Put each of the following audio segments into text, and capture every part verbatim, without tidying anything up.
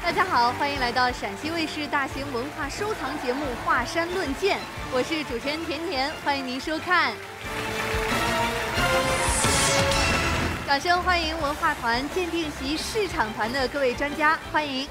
大家好，欢迎来到陕西卫视大型文化收藏节目《华山论剑》，我是主持人甜甜，欢迎您收看。掌声欢迎文化团鉴定席市场团的各位专家，欢迎。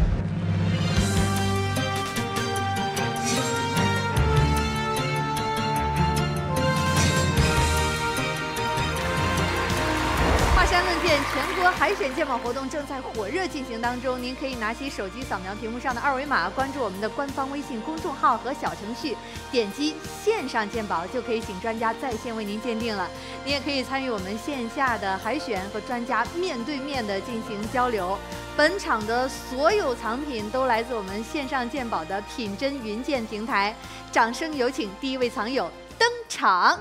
华山论剑全国海选鉴宝活动正在火热进行当中，您可以拿起手机扫描屏幕上的二维码，关注我们的官方微信公众号和小程序，点击线上鉴宝就可以请专家在线为您鉴定了。您也可以参与我们线下的海选，和专家面对面的进行交流。本场的所有藏品都来自我们线上鉴宝的品真云鉴平台。掌声有请第一位藏友登场。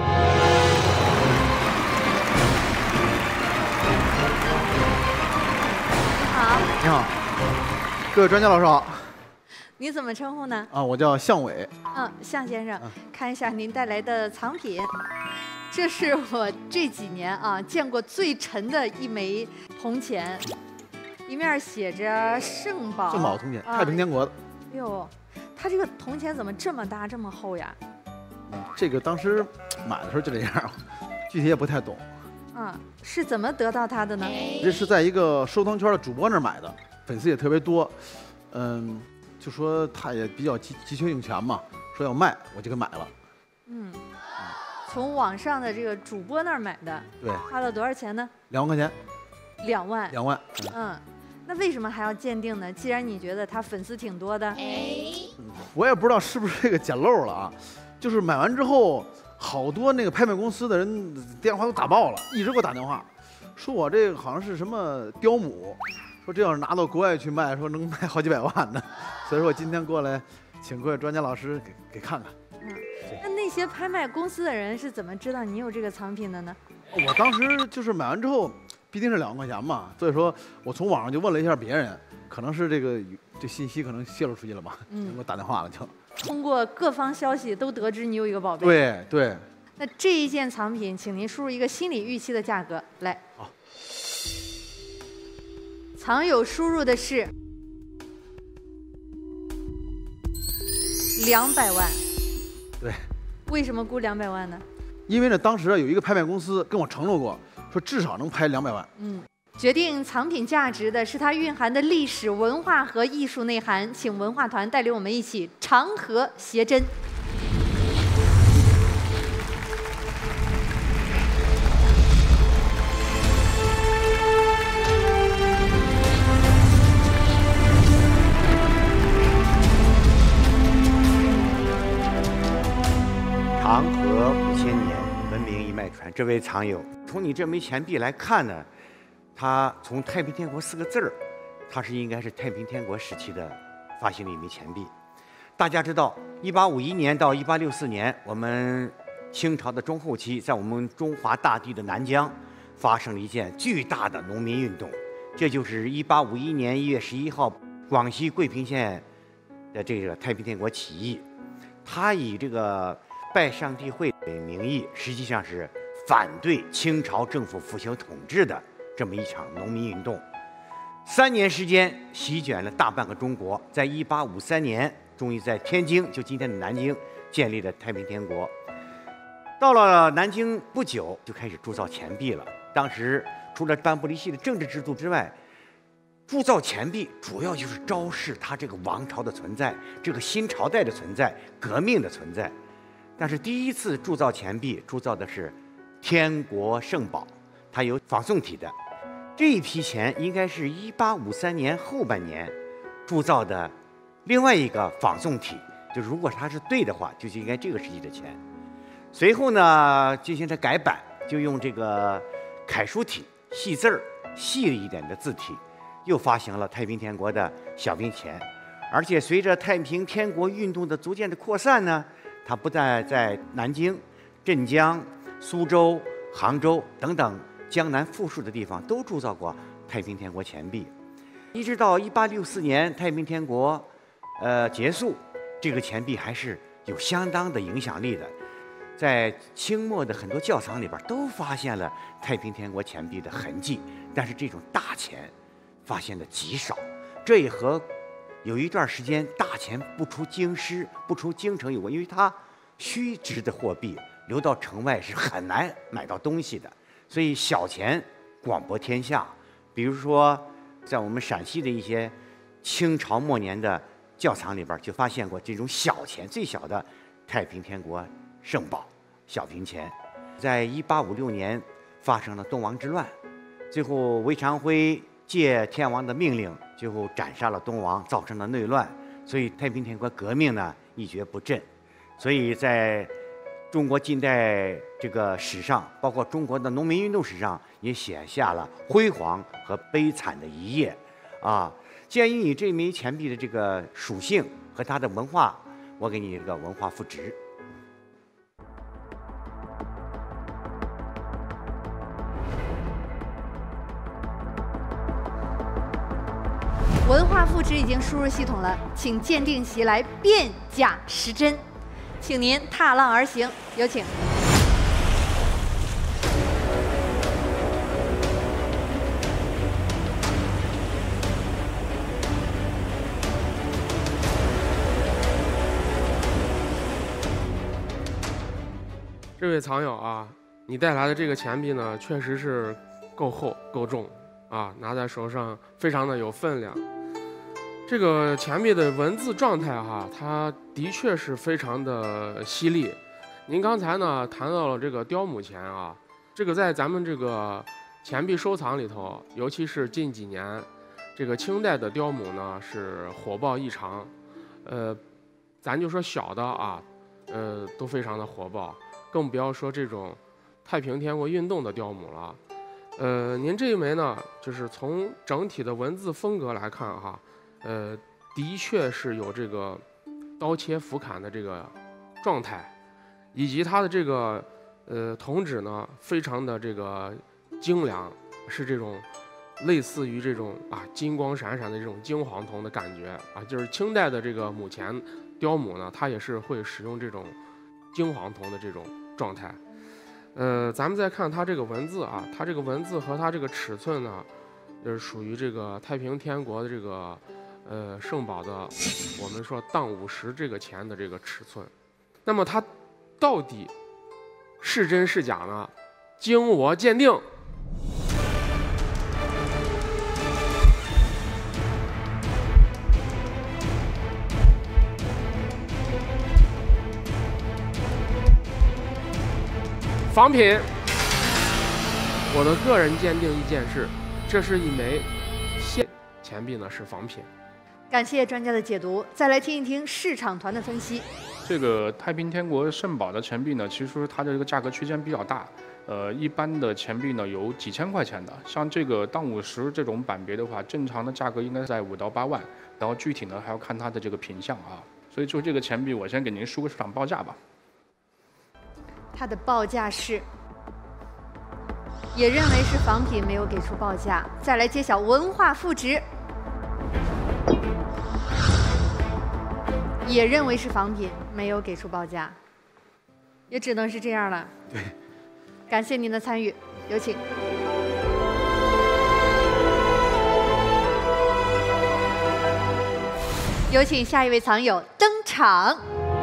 好， 你好，各位专家老师好。 你怎么称呼呢？ 啊，我叫向伟。 嗯，向先生， 嗯、 看一下您带来的藏品。这是我这几年啊见过最沉的一枚铜钱，一面写着“圣宝”。 圣宝铜钱，太平天国的。 哎呦，它这个铜钱怎么这么大这么厚呀？ 这个当时买的时候就这样，具体也不太懂。 啊，是怎么得到它的呢？ 这是在一个收藏圈的主播那儿买的，粉丝也特别多。嗯，就说他也比较急急缺用钱嘛，说要卖，我就给买了。 嗯，从网上的这个主播那儿买的。 对。 花了多少钱呢？ 两万块钱。 两万。 两万。 嗯，嗯那为什么还要鉴定呢？既然你觉得他粉丝挺多的。 嗯，我也不知道是不是这个捡漏了啊，就是买完之后。 好多那个拍卖公司的人电话都打爆了，一直给我打电话，说我这个好像是什么雕母，说这要是拿到国外去卖，说能卖好几百万呢。所以说我今天过来，请各位专家老师给给看看。 嗯，那那些拍卖公司的人是怎么知道你有这个藏品的呢？ 我当时就是买完之后，毕竟是两万块钱嘛，所以说我从网上就问了一下别人，可能是这个这信息可能泄露出去了吧，嗯，给我打电话了就。 通过各方消息都得知你有一个宝贝。 对对。 那这一件藏品，请您输入一个心理预期的价格来。 好。 藏友输入的是两百万。 对。 为什么估两百万呢？ 因为呢，当时有一个拍卖公司跟我承诺过，说至少能拍两百万。 嗯。 决定藏品价值的是它蕴含的历史文化和艺术内涵，请文化团带领我们一起长河谐真。 长河五千年，文明一脉传。这位藏友，从你这枚钱币来看呢？ 它从太平天国四个字儿，它是应该是太平天国时期的发行的一枚钱币。大家知道，一八五一年到一八六四年，我们清朝的中后期，在我们中华大地的南疆发生了一件巨大的农民运动，这就是一八五一年一月十一号，广西桂平县的这个太平天国起义。他以这个拜上帝会为名义，实际上是反对清朝政府复兴统治的。 这么一场农民运动，三年时间席卷了大半个中国。在一八五三年，终于在天津，就今天的南京，建立了太平天国。到了南京不久，就开始铸造钱币了。当时除了颁布了一系列政治制度之外，铸造钱币主要就是昭示它这个王朝的存在，这个新朝代的存在，革命的存在。但是第一次铸造钱币，铸造的是天国圣宝，它有仿宋体的。 这一批钱应该是一八五三年后半年铸造的另外一个仿宋体，就如果它是对的话，就是应该这个时期的钱。随后呢，进行了改版，就用这个楷书体、细字儿、细一点的字体，又发行了太平天国的小兵钱。而且随着太平天国运动的逐渐的扩散呢，它不但在南京、镇江、苏州、杭州等等。 江南富庶的地方都铸造过太平天国钱币，一直到一八六四年太平天国，呃结束，这个钱币还是有相当的影响力的，在清末的很多窖藏里边都发现了太平天国钱币的痕迹，但是这种大钱发现的极少， 这也和有一段时间大钱不出京师、不出京城有关，因为它虚值的货币流到城外是很难买到东西的，所以小钱广博天下。比如说，在我们陕西的一些清朝末年的窖藏里边，就发现过这种小钱，最小的太平天国圣宝小平钱。在一八五六年发生了东王之乱，最后韦长辉借天王的命令，最后斩杀了东王，造成了内乱，所以太平天国革命呢一蹶不振。所以在中国近代这个史上，包括中国的农民运动史上，也写下了辉煌和悲惨的一页。啊，鉴于你这枚钱币的这个属性和它的文化，我给你一个文化赋值。 文化赋值已经输入系统了，请鉴定席来辨假识真，请您踏浪而行，有请。 这位藏友啊，你带来的这个钱币呢，确实是够厚够重啊，拿在手上非常的有分量。这个钱币的文字状态哈，它的确是非常的犀利。您刚才呢谈到了这个雕母钱啊，这个在咱们这个钱币收藏里头，尤其是近几年，这个清代的雕母呢是火爆异常。呃，咱就说小的啊，呃都非常的火爆，更不要说这种太平天国运动的雕母了。呃，您这一枚呢，就是从整体的文字风格来看哈。呃，的确是有这个刀切斧砍的这个状态，以及它的这个呃铜纸呢，非常的这个精良，是这种类似于这种啊金光闪闪的这种金黄铜的感觉啊，就是清代的这个母钱雕母呢，它也是会使用这种金黄铜的这种状态。呃，咱们再看它这个文字啊，它这个文字和它这个尺寸呢，就是属于这个太平天国的这个。呃，圣宝的，我们说当五十这个钱的这个尺寸，那么它到底是真是假呢？经我鉴定，仿品。我的个人鉴定意见是，这是一枚现钱币呢是仿品。 感谢专家的解读，再来听一听市场团的分析。 这个太平天国圣宝的钱币呢，其实它的这个价格区间比较大。呃，一般的钱币呢有几千块钱的，像这个当五十这种版别的话，正常的价格应该在五到八万，然后具体呢还要看它的这个品相啊。所以就这个钱币，我先给您输个市场报价吧。 它的报价是，也认为是仿品，没有给出报价。再来揭晓文化赋值。也认为是仿品，没有给出报价，也只能是这样了。 对， 感谢您的参与，有请。有请下一位藏友登场。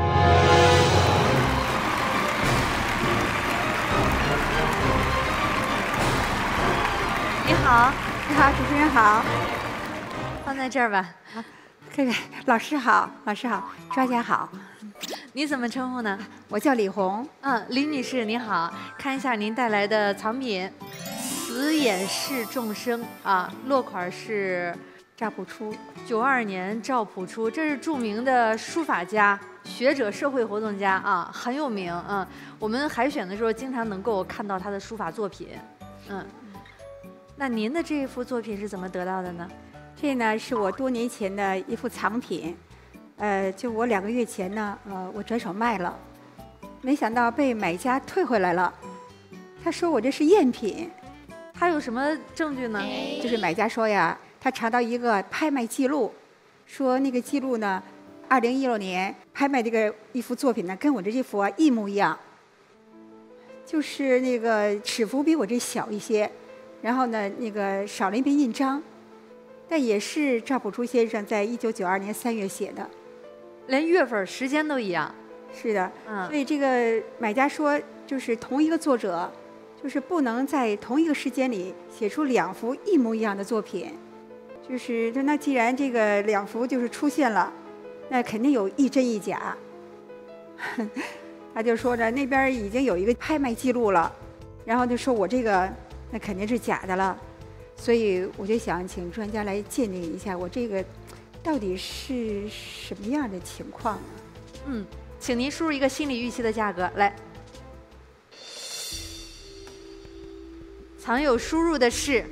你好， 你好，主持人好。 放在这儿吧。 这个老师好，老师好，专家好。 你怎么称呼呢？ 我叫李红。 嗯，李女士你好，看一下您带来的藏品，慈眼视众生啊，落款是赵朴初， 九二年赵朴初，这是著名的书法家、学者、社会活动家啊，很有名。嗯，我们海选的时候经常能够看到他的书法作品。嗯，那您的这一幅作品是怎么得到的呢？ 这呢是我多年前的一幅藏品，呃，就我两个月前呢，呃，我转手卖了，没想到被买家退回来了。他说我这是赝品。 他有什么证据呢？ 就是买家说呀，他查到一个拍卖记录，说那个记录呢，二零一六年拍卖这个一幅作品呢，跟我这这幅啊一模一样，就是那个尺幅比我这小一些，然后呢，那个少了一边印章。 但也是赵朴初先生在一九九二年三月写的。 连月份时间都一样。 是的， 嗯， 所以这个买家说，就是同一个作者，就是不能在同一个时间里写出两幅一模一样的作品。就是那既然这个两幅就是出现了，那肯定有一真一假。他就说着那边已经有一个拍卖记录了，然后就说我这个那肯定是假的了，所以我就想请专家来鉴定一下我这个到底是什么样的情况呢？ 嗯，请您输入一个心理预期的价格来。藏友输入的是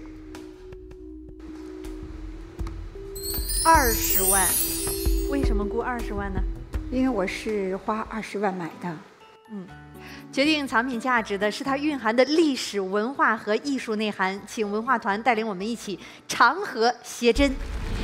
二十万，为什么估二十万呢？ 因为我是花二十万买的。 嗯，决定藏品价值的是它蕴含的历史文化和艺术内涵。请文化团带领我们一起长河谐真。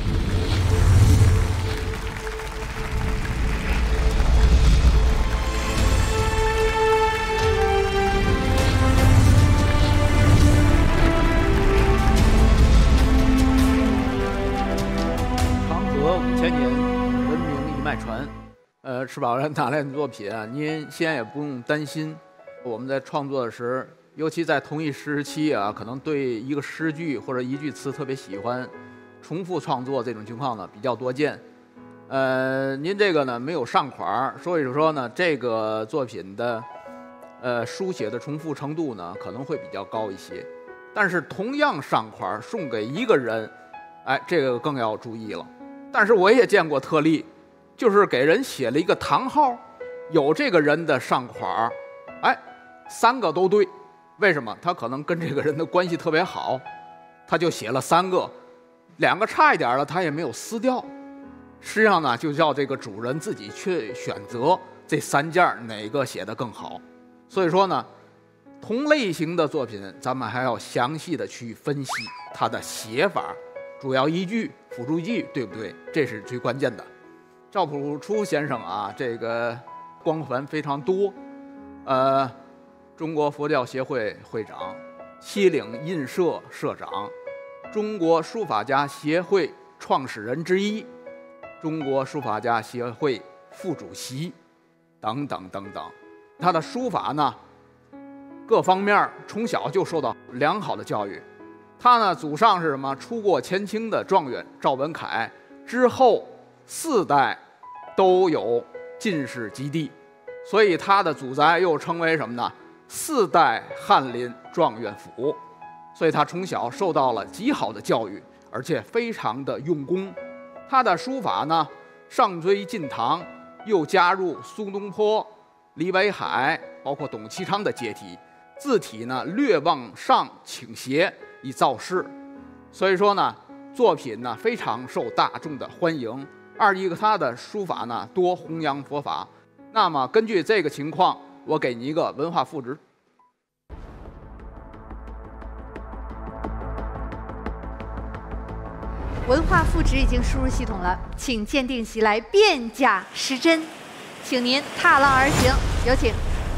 长河五千年，文明一脉传。呃，吃饱了拿来的作品啊，您先也不用担心。我们在创作的时候，尤其在同一时期啊，可能对一个诗句或者一句词特别喜欢，重复创作这种情况呢比较多见。呃，您这个呢没有上款，所以说呢，这个作品的呃书写的重复程度呢可能会比较高一些。但是同样上款送给一个人，哎，这个更要注意了。但是我也见过特例。就是给人写了一个堂号，有这个人的上款，哎，三个都对，为什么？他可能跟这个人的关系特别好，他就写了三个，两个差一点了，他也没有撕掉。实际上呢，就叫这个主人自己去选择这三件哪个写得更好。所以说呢，同类型的作品，咱们还要详细的去分析它的写法、主要依据、辅助依据，对不对？这是最关键的。赵朴初先生啊，这个光环非常多，呃，中国佛教协会会长、西岭印社社长、中国书法家协会创始人之一、中国书法家协会副主席等等等等。他的书法呢，各方面从小就受到良好的教育。他呢，祖上是什么？出过前清的状元赵文凯，之后四代都有进士及第，所以他的祖宅又称为什么呢？四代翰林状元府。所以他从小受到了极好的教育，而且非常的用功。他的书法呢，上追晋唐，又加入苏东坡、李维海，包括董其昌的阶梯，字体呢略往上倾斜，以造势。所以说呢，作品呢非常受大众的欢迎。二一个他的书法呢多弘扬佛法。那么根据这个情况，我给你一个文化赋值。 文化赋值已经输入系统了，请鉴定席来辨假识真，请您踏浪而行，有请。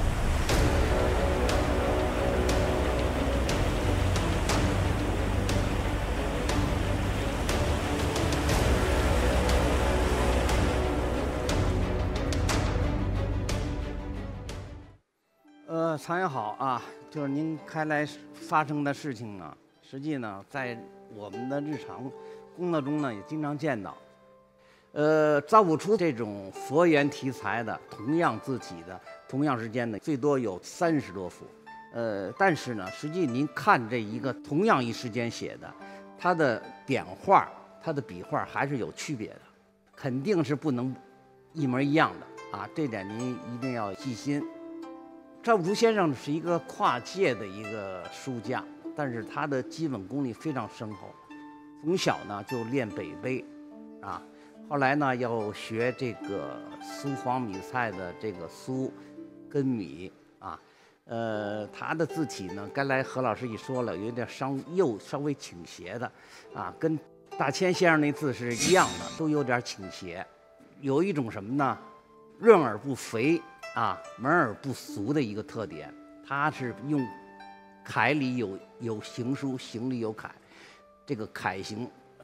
呃，藏友好啊，就是您开来发生的事情呢，实际呢，在我们的日常工作中呢，也经常见到。呃，造不出这种佛缘题材的，同样字体的，同样时间的，最多有三十多幅。呃，但是呢，实际您看这一个同样一时间写的，它的点画、它的笔画还是有区别的，肯定是不能一模一样的啊，这点您一定要细心。赵朴初先生是一个跨界的一个书匠，但是他的基本功力非常深厚。从小呢就练北碑，啊，后来呢要学这个苏黄米菜的这个苏跟米啊，呃，他的字体呢，刚才何老师一说了，有点稍右稍微倾斜的，啊，跟大千先生那字是一样的，都有点倾斜，有一种什么呢？润而不肥。啊，门而不俗的一个特点，它是用楷里有有行书，行里有楷，这个楷行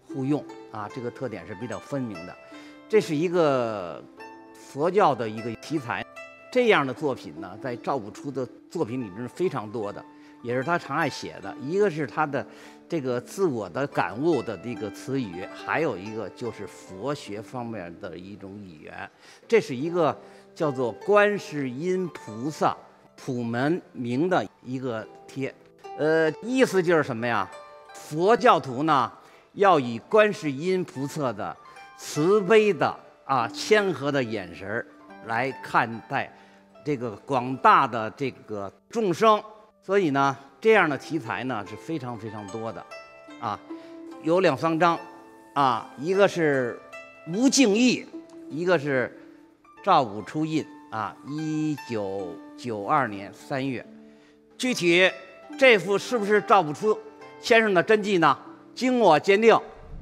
互用啊，这个特点是比较分明的。这是一个佛教的一个题材，这样的作品呢，在赵朴初的作品里面是非常多的，也是他常爱写的。一个是他的这个自我的感悟的这个词语，还有一个就是佛学方面的一种语言。这是一个叫做观世音菩萨普门明的一个帖，呃，意思就是什么呀？佛教徒呢，要以观世音菩萨的慈悲的啊谦和的眼神来看待这个广大的这个众生，所以呢，这样的题材呢是非常非常多的，啊，有两三章，啊，一个是吴敬义，一个是赵朴初印，啊，一九九二年三月，具体这幅是不是赵朴初先生的真迹呢？经我鉴定。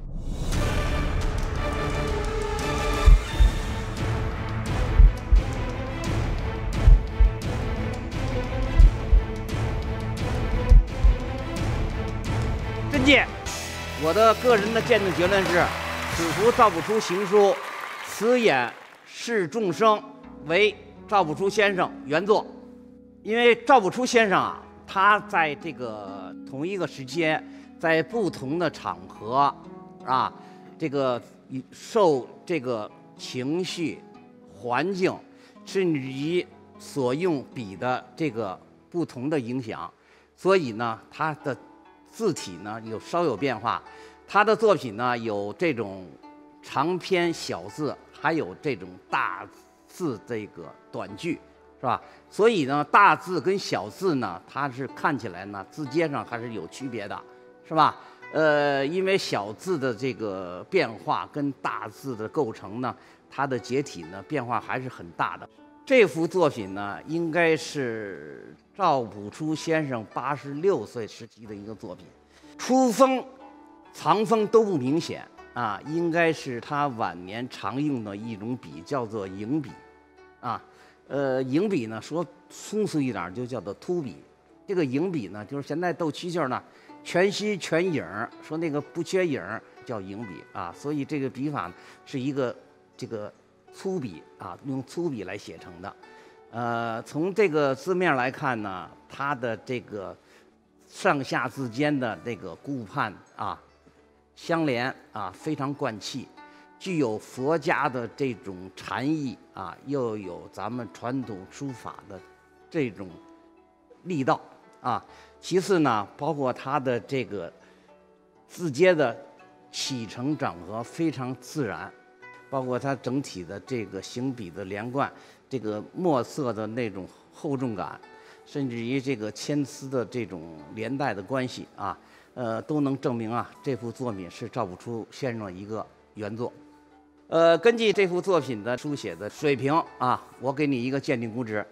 真迹，我的个人的鉴定结论是，此幅赵朴初行书，此眼视众生，为赵朴初先生原作。因为赵朴初先生啊，他在这个同一个时间，在不同的场合啊，这个受这个情绪、环境，甚至于所用笔的这个不同的影响，所以呢，他的字体呢有稍有变化。他的作品呢有这种长篇小字，还有这种大字这个短句，是吧？所以呢，大字跟小字呢，它是看起来呢字阶上还是有区别的，是吧？呃，因为小字的这个变化跟大字的构成呢，它的解体呢变化还是很大的。这幅作品呢，应该是赵朴初先生八十六岁时期的一个作品，出锋、藏锋都不明显啊，应该是他晚年常用的一种笔，叫做影笔，啊。呃，影笔呢，说通俗一点就叫做秃笔。这个影笔呢，就是现在斗蛐蛐呢，全息全影，说那个不缺影叫影笔啊。所以这个笔法是一个这个粗笔啊，用粗笔来写成的。呃，从这个字面来看呢，它的这个上下字间的这个顾盼啊、相连啊，非常贯气。具有佛家的这种禅意啊，又有咱们传统书法的这种力道啊。其次呢，包括它的这个字阶的起承转合非常自然，包括它整体的这个行笔的连贯，这个墨色的那种厚重感，甚至于这个铅丝的这种连带的关系啊，呃，都能证明啊，这幅作品是赵朴初先生的一个原作。呃，根据这幅作品的书写的水平啊，我给你一个鉴定估值。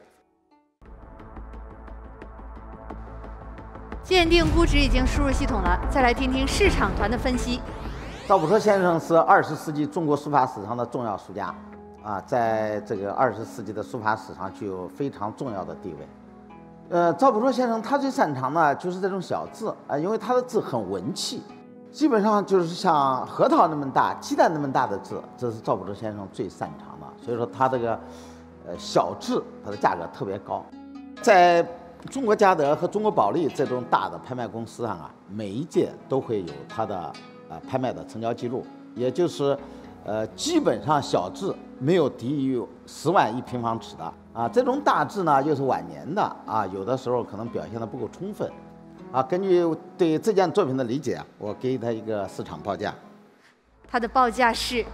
鉴定估值已经输入系统了，再来听听市场团的分析。 赵朴初先生是二十世纪中国书法史上的重要书家，啊，在这个二十世纪的书法史上具有非常重要的地位。呃，赵朴初先生他最擅长的就是这种小字啊，因为他的字很文气。基本上就是像核桃那么大、鸡蛋那么大的字，这是赵朴初先生最擅长的。所以说他这个呃小字，它的价格特别高。在中国嘉德和中国保利这种大的拍卖公司上啊，每一届都会有它的呃拍卖的成交记录，也就是呃基本上小字没有低于十万一平方尺的啊。这种大字呢又是晚年的啊，有的时候可能表现得不够充分。啊，根据对这件作品的理解，我给他一个市场报价。 它的报价是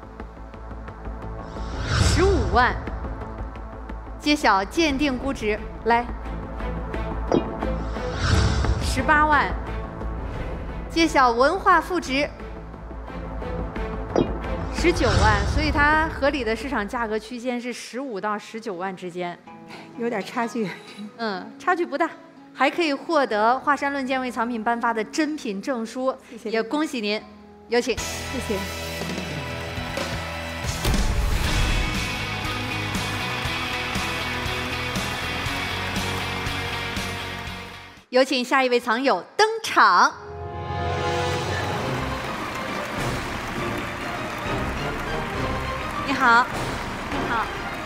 十五万。揭晓鉴定估值，来，十八万。揭晓文化负值，十九万。所以它合理的市场价格区间是十五到十九万之间， 有点差距。 嗯，差距不大。还可以获得华山论剑为藏品颁发的珍品证书， 谢谢， 也恭喜您，有请。 谢谢。 有请下一位藏友登场。 你好， 你好，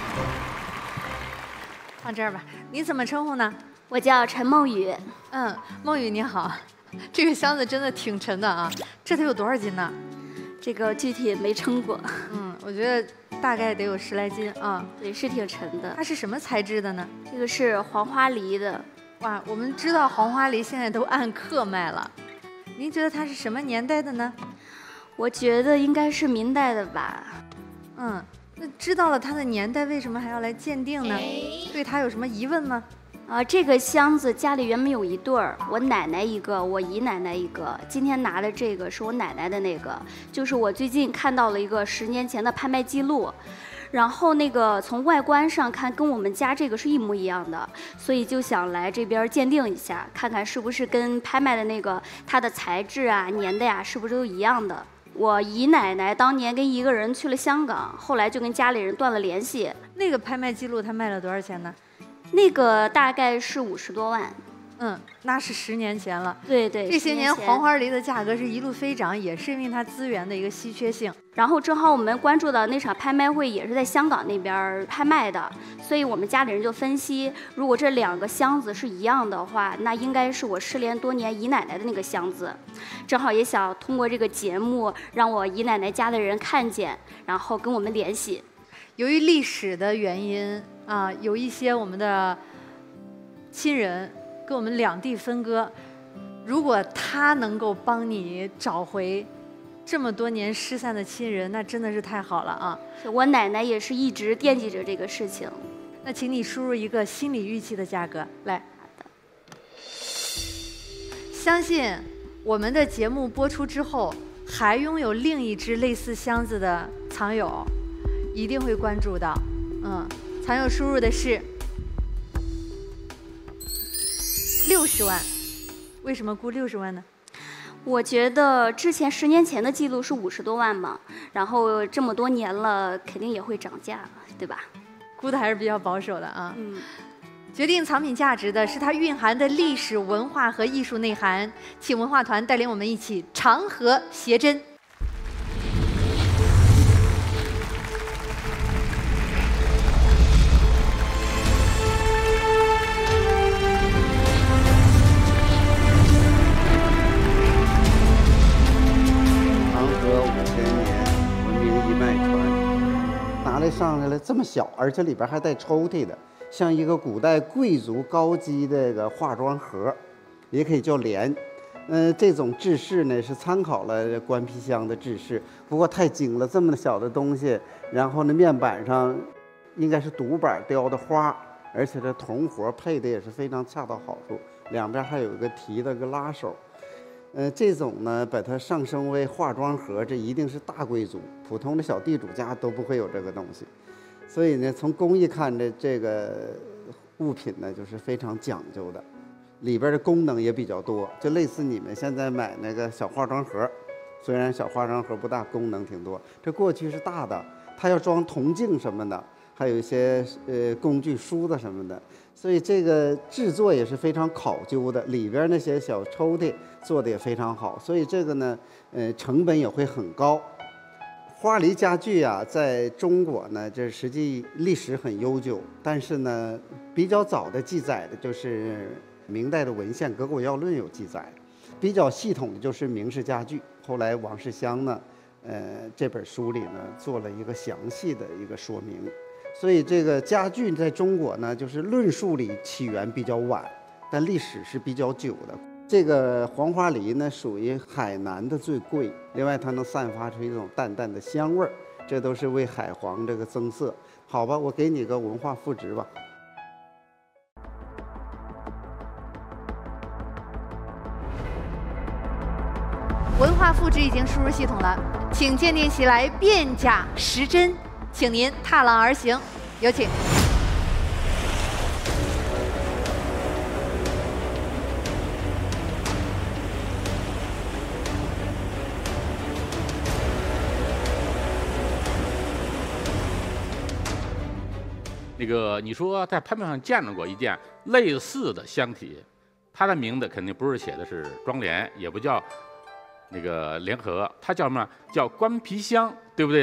放这儿吧。你怎么称呼呢？ 我叫陈梦雨。 嗯，梦雨你好。这个箱子真的挺沉的啊，这得有多少斤呢？ 这个具体没称过。 嗯，我觉得大概得有十来斤啊。 对，是挺沉的。 它是什么材质的呢？ 这个是黄花梨的。 哇，我们知道黄花梨现在都按克卖了。您觉得它是什么年代的呢？ 我觉得应该是明代的吧。 嗯，那知道了它的年代，为什么还要来鉴定呢？对它有什么疑问吗？ 啊，这个箱子家里原本有一对儿，我奶奶一个，我姨奶奶一个。今天拿的这个是我奶奶的那个，就是我最近看到了一个十年前的拍卖记录，然后那个从外观上看跟我们家这个是一模一样的，所以就想来这边鉴定一下，看看是不是跟拍卖的那个它的材质啊、年代啊是不是都一样的。我姨奶奶当年跟一个人去了香港，后来就跟家里人断了联系。 那个拍卖记录他卖了多少钱呢？ 那个大概是五十多万。 嗯，那是十年前了。 对对， 这些年黄花梨的价格是一路飞涨，也是因为它资源的一个稀缺性。 然后正好我们关注的那场拍卖会也是在香港那边拍卖的，所以我们家里人就分析，如果这两个箱子是一样的话，那应该是我失联多年姨奶奶的那个箱子。正好也想通过这个节目让我姨奶奶家的人看见，然后跟我们联系。 由于历史的原因啊，有一些我们的亲人跟我们两地分割，如果他能够帮你找回这么多年失散的亲人，那真的是太好了啊！ 我奶奶也是一直惦记着这个事情。 那请你输入一个心理预期的价格来。 好的。 相信我们的节目播出之后，还拥有另一只类似箱子的藏友，一定会关注到。嗯，藏友输入的是六十万，为什么估六十万呢？ 我觉得之前十年前的记录是五十多万嘛，然后这么多年了，肯定也会涨价，对吧？ 估的还是比较保守的啊。 嗯。 决定藏品价值的是它蕴含的历史文化和艺术内涵，请文化团带领我们一起长河谐真。 长河五千年，文明一脉传。拿来上来了，这么小，而且里边还带抽屉的。像一个古代贵族高级的这个化妆盒，也可以叫帘。嗯、呃，这种制式呢是参考了官皮箱的制式，不过太精了，这么小的东西，然后呢面板上应该是独板雕的花，而且这铜活配的也是非常恰到好处，两边还有一个提的个拉手。呃，这种呢把它上升为化妆盒，这一定是大贵族，普通的小地主家都不会有这个东西。所以呢，从工艺看着这个物品呢，就是非常讲究的，里边的功能也比较多，就类似你们现在买那个小化妆盒，虽然小化妆盒不大，功能挺多。这过去是大的，它要装铜镜什么的，还有一些呃工具梳子什么的，所以这个制作也是非常考究的，里边那些小抽屉做的也非常好，所以这个呢，呃，成本也会很高。花梨家具啊，在中国呢，这实际历史很悠久，但是呢，比较早的记载的就是明代的文献《葛果要论》有记载，比较系统的就是明式家具。后来王世襄呢，呃，这本书里呢做了一个详细的一个说明，所以这个家具在中国呢，就是论述里起源比较晚，但历史是比较久的。这个黄花梨呢，属于海南的最贵，另外它能散发出一种淡淡的香味儿，这都是为海黄这个增色。好吧，我给你个文化赋值吧。 文化赋值已经输入系统了，请鉴定起来辨假识真，请您踏浪而行，有请。 那个你说在拍卖上见到过一件类似的箱体，它的名字肯定不是写的是庄联，也不叫那个联合，它叫什么？叫官皮箱，对不对呀？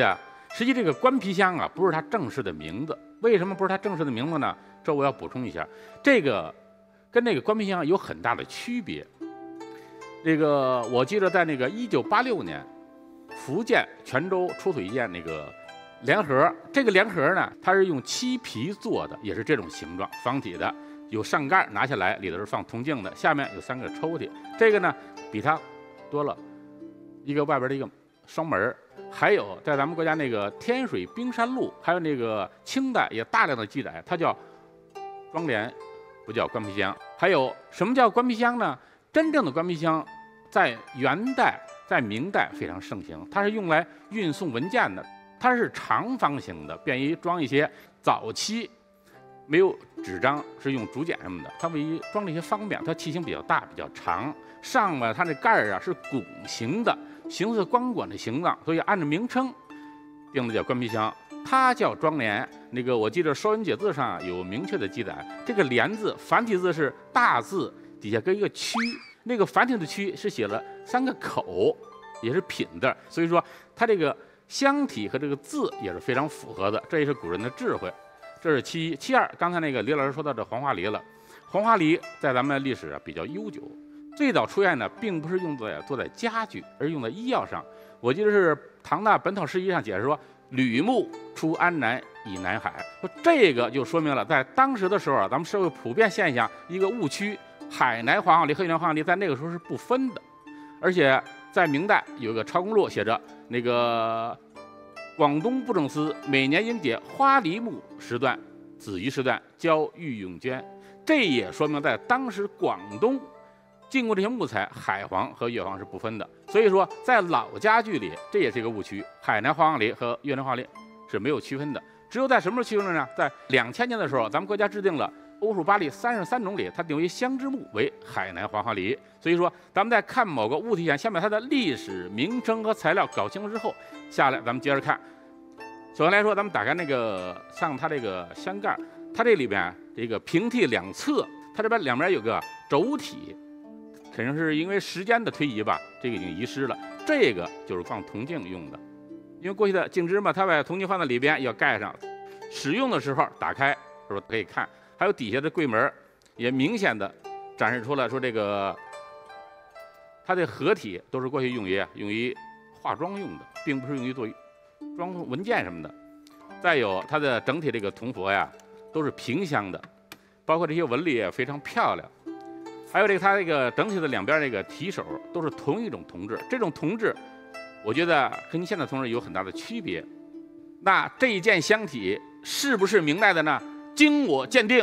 实际这个官皮箱啊，不是它正式的名字。为什么不是它正式的名字呢？这我要补充一下，这个跟那个官皮箱有很大的区别。这个我记得在那个一九八六年，福建泉州出土一件那个莲盒，这个莲盒呢，它是用漆皮做的，也是这种形状，方体的，有上盖，拿下来里头是放铜镜的，下面有三个抽屉。这个呢，比它多了一个外边的一个双门。还有在咱们国家那个《天水冰山录》，还有那个清代也大量的记载，它叫装帘，不叫官皮箱。还有什么叫官皮箱呢？真正的官皮箱在元代、在明代非常盛行，它是用来运送文件的，它是长方形的，便于装一些早期没有纸张，是用竹简什么的，它为于装这些方便，它器型比较大、比较长，上面它那盖儿啊是拱形的。形似光管的形状，所以按照名称定的叫官皮箱。它叫装帘。那个我记得《说文解字》上有明确的记载，这个帘字繁体字是大字底下跟一个区，那个繁体的区是写了三个口，也是品字，所以说它这个箱体和这个字也是非常符合的，这也是古人的智慧。这是其一。其二，刚才那个李老师说到这黄花梨了，黄花梨在咱们历史啊比较悠久。最早出现呢，并不是用在做在家具，而是用在医药上。我记得是唐代本草释义上解释说，吕木出安南以南海，说这个就说明了在当时的时候啊，咱们社会普遍现象一个误区，海南黄花梨和越南黄花梨在那个时候是不分的。而且在明代有个抄公录写着那个广东布政司每年应解花梨木时段、子榆时段交御用绢，这也说明在当时广东进贡这些木材，海黄和越黄是不分的。所以说，在老家具里，这也是一个误区，海南黄花梨和越南黄花梨是没有区分的。只有在什么时候区分呢？在两千年的时候，咱们国家制定了欧属八例三十三种里，它定为香脂木为海南黄花梨。所以说，咱们在看某个物体前，先把它的历史名称和材料搞清楚之后，下来咱们接着看。首先来说，咱们打开那个像它这个箱盖，它这里边这个平替两侧，它这边两边有个轴体。肯定是因为时间的推移吧，这个已经遗失了。这个就是放铜镜用的，因为过去的镜支嘛，它把铜镜放在里边要盖上，使用的时候打开是吧可以看。还有底下的柜门也明显的展示出来说这个它的合体都是过去用于用于化妆用的，并不是用于做装文件什么的。再有它的整体这个铜佛呀都是平镶的，包括这些纹理也非常漂亮。还有这个，它这个整体的两边这个提手都是同一种铜质，这种铜质，我觉得跟现在铜质有很大的区别。那这一件箱体是不是明代的呢？经我鉴定，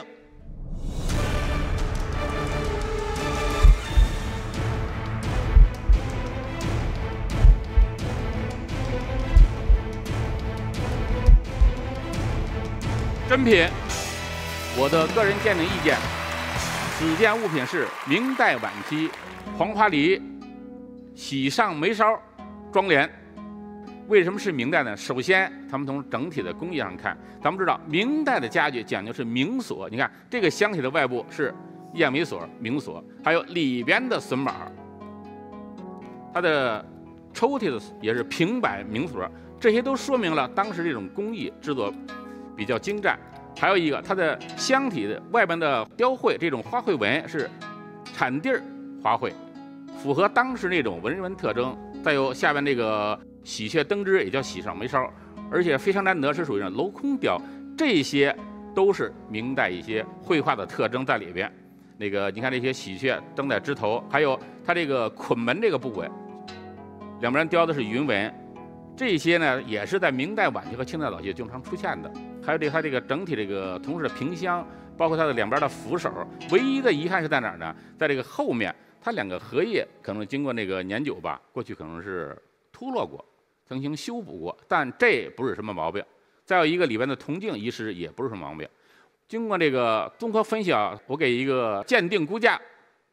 真品。我的个人鉴定意见。此件物品是明代晚期黄花梨喜上眉梢装帘。为什么是明代呢？首先，咱们从整体的工艺上看，咱们知道明代的家具讲究是明锁。你看这个箱体的外部是燕尾锁、明锁，还有里边的榫卯，它的抽屉的也是平摆明锁，这些都说明了当时这种工艺制作比较精湛。还有一个，它的箱体的外边的雕绘，这种花卉纹是产地儿花卉，符合当时那种文人特征。再有下边这个喜鹊登枝，也叫喜上眉梢，而且非常难得，是属于镂空雕，这些都是明代一些绘画的特征在里边。那个你看这些喜鹊登在枝头，还有它这个捆门这个部位，两边雕的是云纹，这些呢也是在明代晚期和清代早期经常出现的。还有这它这个整体这个铜制的平箱，包括它的两边的扶手，唯一的遗憾是在哪儿呢？在这个后面，它两个荷叶可能经过那个年久吧，过去可能是脱落过，曾经修补过，但这不是什么毛病。再有一个里边的铜镜遗失也不是什么毛病。经过这个综合分析啊，我给一个鉴定估价。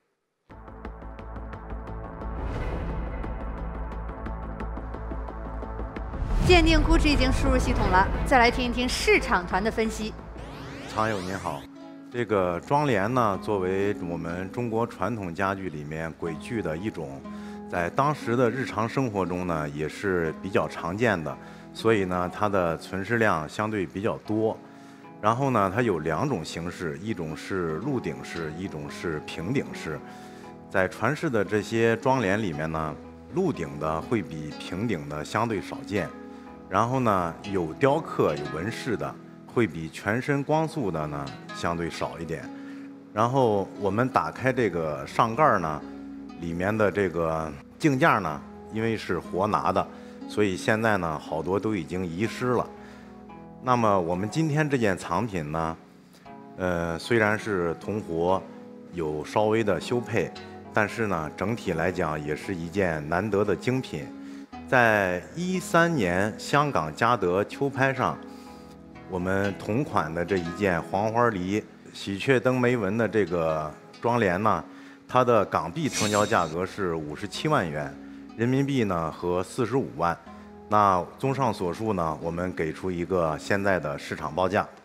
鉴定估值已经输入系统了，再来听一听市场团的分析。 常友您好，这个妆帘呢，作为我们中国传统家具里面轨距的一种，在当时的日常生活中呢，也是比较常见的。 所以呢，它的存世量相对比较多。然后呢，它有两种形式，一种是鹿顶式，一种是平顶式。在传世的这些装帘里面呢，鹿顶的会比平顶的相对少见。然后呢，有雕刻、有纹饰的会比全身光塑的呢相对少一点。然后我们打开这个上盖呢，里面的这个镜架呢，因为是活拿的，所以现在呢好多都已经遗失了。那么我们今天这件藏品呢，呃，虽然是铜活，有稍微的修配，但是呢，整体来讲也是一件难得的精品。在一三年香港嘉德秋拍上，我们同款的这一件黄花梨喜鹊灯眉纹的这个装帘呢，它的港币成交价格是五十七万元，人民币呢和四十五万。那综上所述呢，我们给出一个现在的市场报价。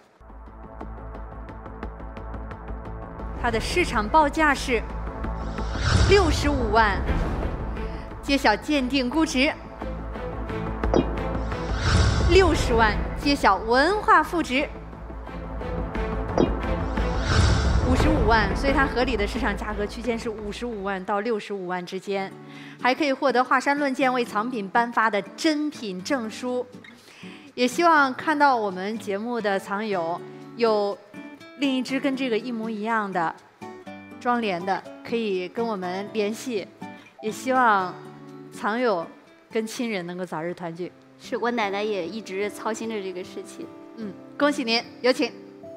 它的市场报价是六十五万，揭晓鉴定估值。六十万，揭晓文化负值。五十五万，所以它合理的市场价格区间是五十五万到六十五万之间，还可以获得华山论剑为藏品颁发的珍品证书。也希望看到我们节目的藏友有另一只跟这个一模一样的装帘的，可以跟我们联系。也希望藏友跟亲人能够早日团聚。 是我奶奶也一直操心着这个事情。 嗯，恭喜您，有请。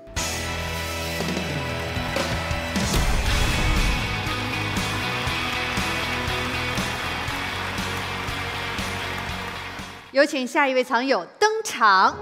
有请下一位藏友登场。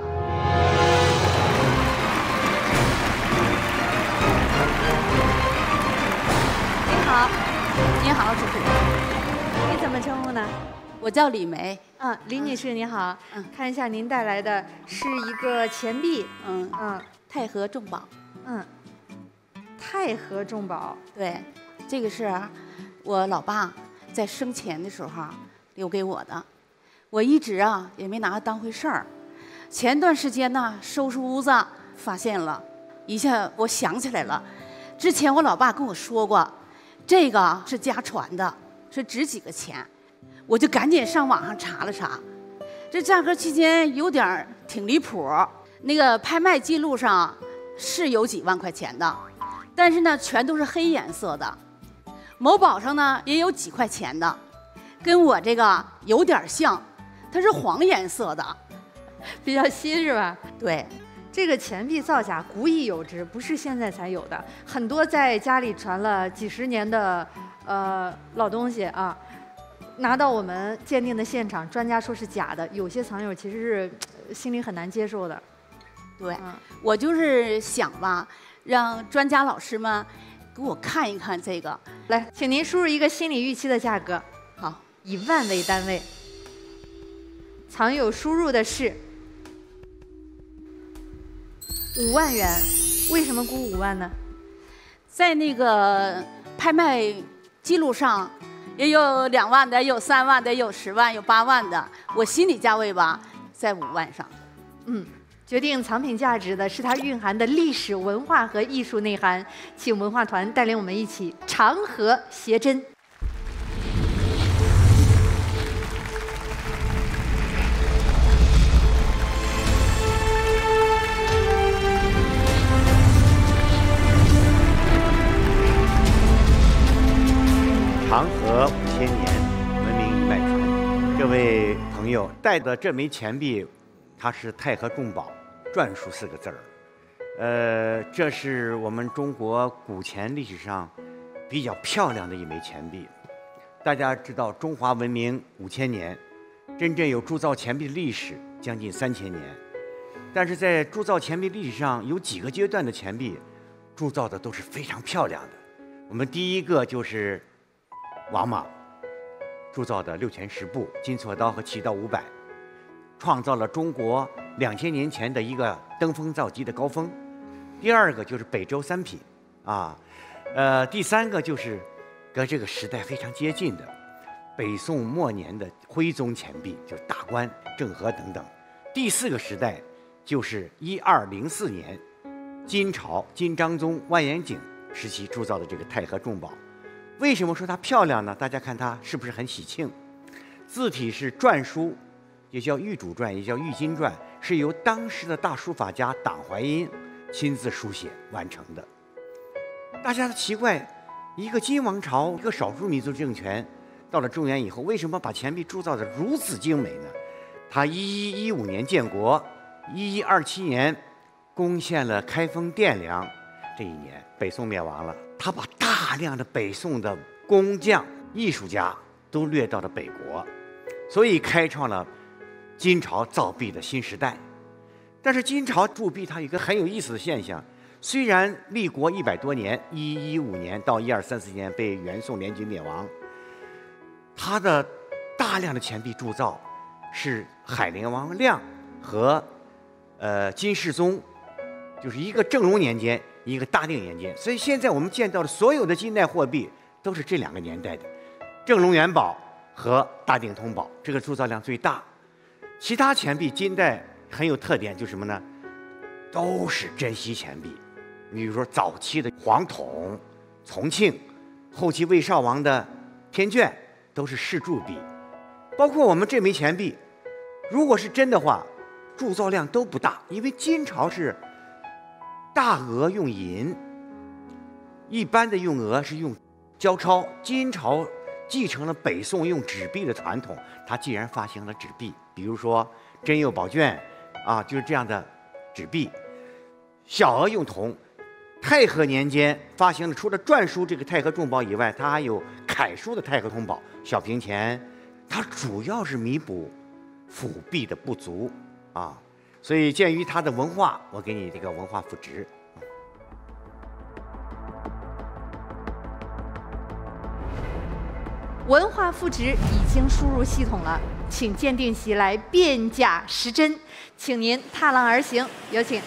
您好， 您好，主持人。 您怎么称呼呢？ 我叫李梅。 嗯，李女士您好。嗯，看一下您带来的是一个钱币。 嗯嗯， 太和重宝。 嗯，太和重宝。 对，这个是我老爸在生前的时候留给我的。我一直啊也没拿它当回事儿，前段时间呢收拾屋子发现了，一下我想起来了，之前我老爸跟我说过，这个是家传的，是值几个钱，我就赶紧上网上查了查，这价格期间有点儿挺离谱，那个拍卖记录上是有几万块钱的，但是呢全都是黑颜色的，某宝上呢也有几块钱的，跟我这个有点像。它是黄颜色的， 比较新是吧？ 对， 这个钱币造假古已有之，不是现在才有的，很多在家里传了几十年的呃老东西啊，拿到我们鉴定的现场，专家说是假的，有些藏友其实是心里很难接受的。 对，嗯、我就是想吧，让专家老师们给我看一看这个。 来，请您输入一个心理预期的价格。 好， 以万为单位。藏友输入的是五万元，为什么估五万呢？ 在那个拍卖记录上，也有两万的，有三万的，有十万，有八万的。我心理价位吧，在五万上。 嗯，决定藏品价值的是它蕴含的历史文化和艺术内涵。请文化团带领我们一起长河谐真。 长河五千年，文明一脉传。这位朋友带的这枚钱币，它是太和重宝，篆书四个字儿。呃，这是我们中国古钱历史上比较漂亮的一枚钱币。大家知道，中华文明五千年，真正有铸造钱币的历史将近三千年。但是在铸造钱币历史上，有几个阶段的钱币铸造的都是非常漂亮的。我们第一个就是王莽铸造的六全十步、金锉刀和奇刀五百，创造了中国两千年前的一个登峰造极的高峰。第二个就是北周三品，啊，呃，第三个就是跟这个时代非常接近的北宋末年的徽宗钱币，就是大观、郑和等等。 第四个时代就是一二零四年，金朝金章宗完颜景时期铸造的这个太和重宝。为什么说它漂亮呢？大家看它是不是很喜庆？字体是篆书，也叫玉主篆，也叫玉金篆，是由当时的大书法家党怀因亲自书写完成的。大家奇怪，一个金王朝，一个少数民族政权，到了中原以后，为什么把钱币铸造的如此精美呢？他一一一五年建国，一一二七年攻陷了开封汴梁，这一年北宋灭亡了，他把大量的北宋的工匠、艺术家都掠到了北国，所以开创了金朝造币的新时代。但是金朝铸币它有一个很有意思的现象，虽然立国一百多年，一一一五年到一二三四年被元宋联军灭亡，它的大量的钱币铸造是海陵王亮和呃金世宗，就是一个正隆年间，一个大定年间。所以现在我们见到的所有的金代货币都是这两个年代的，正隆元宝和大定通宝，这个铸造量最大。其他钱币金代很有特点，就是什么呢？都是珍稀钱币。你比如说早期的黄统、重庆，后期魏少王的天卷，都是试铸币。包括我们这枚钱币，如果是真的话，铸造量都不大，因为金朝是大额用银，一般的用额是用交钞。金朝继承了北宋用纸币的传统，它既然发行了纸币，比如说真佑宝卷啊，就是这样的纸币。小额用铜，太和年间发行的除了篆书这个太和重宝以外，它还有楷书的太和通宝、小平钱。它主要是弥补辅币的不足啊，所以鉴于它的文化，我给你这个文化赋值。 文化赋值已经输入系统了，请鉴定席来辨假识真，请您踏浪而行，有请。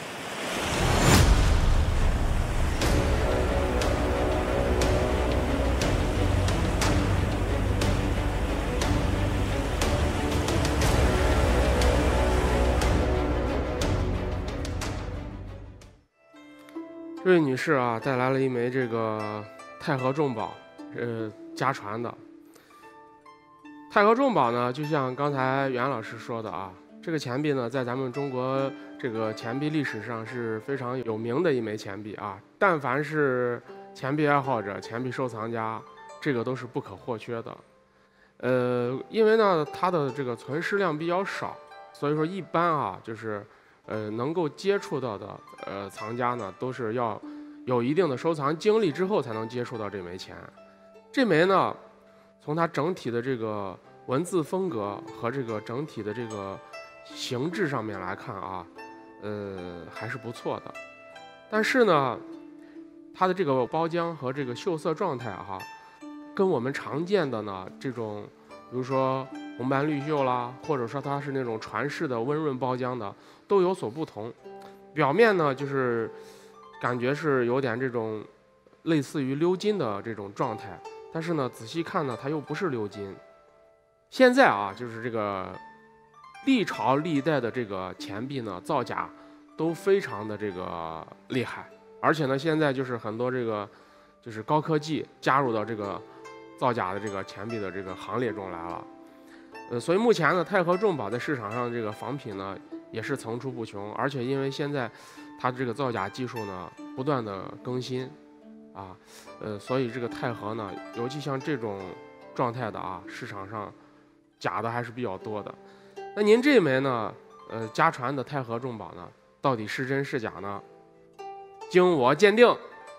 这位女士啊，带来了一枚这个太和重宝，呃，家传的。太和重宝呢，就像刚才袁老师说的啊，这个钱币呢，在咱们中国这个钱币历史上是非常有名的一枚钱币啊。但凡是钱币爱好者、钱币收藏家，这个都是不可或缺的。呃，因为呢，它的这个存世量比较少，所以说一般啊，就是呃能够接触到的呃藏家呢，都是要有一定的收藏经历之后才能接触到这枚钱。这枚呢，从它整体的这个文字风格和这个整体的这个形制上面来看啊，呃还是不错的。但是呢，它的这个包浆和这个锈色状态哈、啊，跟我们常见的呢这种，比如说红斑绿锈啦，或者说它是那种传世的温润包浆的，都有所不同。表面呢就是感觉是有点这种类似于鎏金的这种状态，但是呢仔细看呢它又不是鎏金。现在啊就是这个历朝历代的这个钱币呢造假都非常的这个厉害，而且呢现在就是很多这个就是高科技加入到这个造假的这个钱币的这个行列中来了。呃，所以目前呢太和重宝在市场上这个仿品呢也是层出不穷，而且因为现在它这个造假技术呢不断的更新啊，呃，所以这个太和呢，尤其像这种状态的啊，市场上假的还是比较多的。那您这枚呢，呃，家传的太和重宝呢，到底是真是假呢？经我鉴定。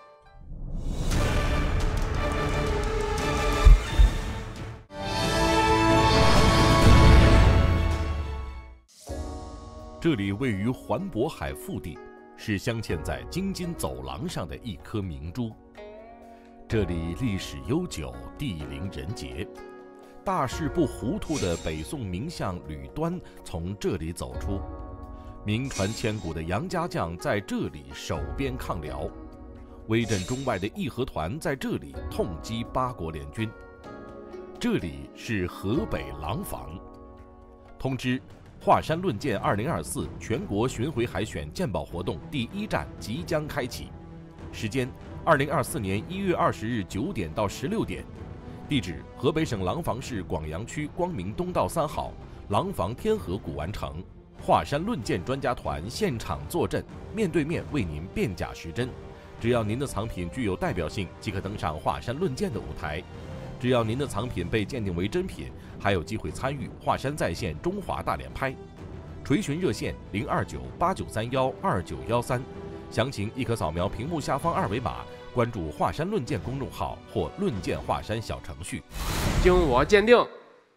这里位于环渤海腹地，是镶嵌在京津走廊上的一颗明珠。这里历史悠久，地灵人杰，大事不糊涂的北宋名相吕端从这里走出，名传千古的杨家将在这里守边抗辽，威震中外的义和团在这里痛击八国联军。这里是河北廊坊。通知华山论剑二零二四全国巡回海选鉴宝活动第一站即将开启，时间二零二四年一月二十日九点到十六点，地址河北省廊坊市广阳区光明东道三号廊坊天河古玩城。华山论剑专家团现场坐镇，面对面为您辨假识真。只要您的藏品具有代表性，即可登上华山论剑的舞台。只要您的藏品被鉴定为真品，还有机会参与华山在线中华大连拍。垂询热线零二九八九三幺二九幺三，详情亦可扫描屏幕下方二维码，关注华山论剑公众号或论剑华山小程序。 经我鉴定。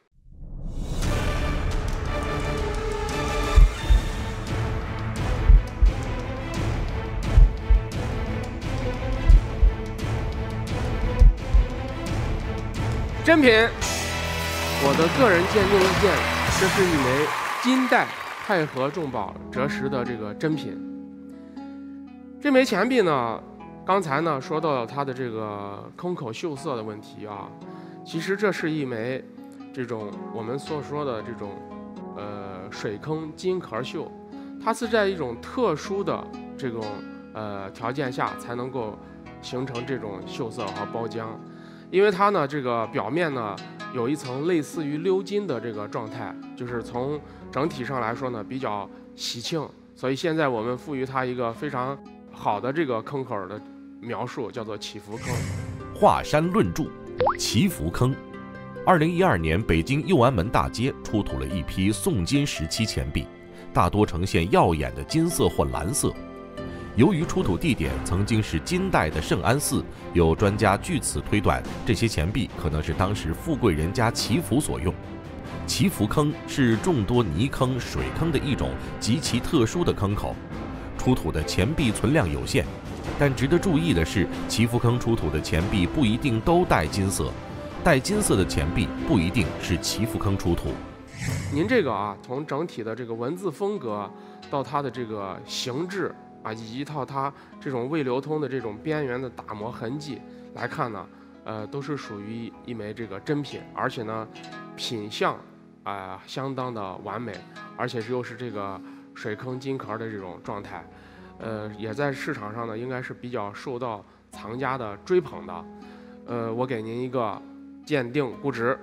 真品，我的个人鉴定意见，这是一枚金代太和重宝折石的这个真品。这枚钱币呢，刚才呢说到了它的这个坑口锈色的问题啊，其实这是一枚这种我们所说的这种呃水坑金壳锈，它是在一种特殊的这种呃条件下才能够形成这种锈色和包浆。因为它呢，这个表面呢有一层类似于鎏金的这个状态，就是从整体上来说呢比较喜庆，所以现在我们赋予它一个非常好的这个坑口的描述，叫做祈福坑。 华山论著，祈福坑。二零一二年，北京右安门大街出土了一批宋金时期钱币，大多呈现耀眼的金色或蓝色。由于出土地点曾经是金代的圣安寺，有专家据此推断，这些钱币可能是当时富贵人家祈福所用。祈福坑是众多泥坑、水坑的一种极其特殊的坑口，出土的钱币存量有限。但值得注意的是，祈福坑出土的钱币不一定都带金色，带金色的钱币不一定是祈福坑出土。 您这个啊，从整体的这个文字风格到它的这个形制啊，以及到它这种未流通的这种边缘的打磨痕迹来看呢，呃，都是属于一枚这个真品，而且呢，品相啊、呃、相当的完美，而且又是这个水坑金壳的这种状态，呃，也在市场上呢应该是比较受到藏家的追捧的，呃，我给您一个鉴定估值。